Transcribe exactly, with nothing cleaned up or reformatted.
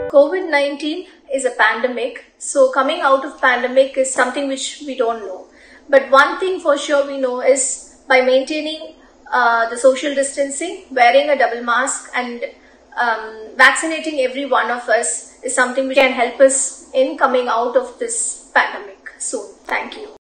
COVID nineteen is a pandemic, so coming out of pandemic is something which we don't know. But one thing for sure we know is by maintaining uh, the social distancing, wearing a double mask and um, vaccinating every one of us is something which can help us in coming out of this pandemic soon. Thank you.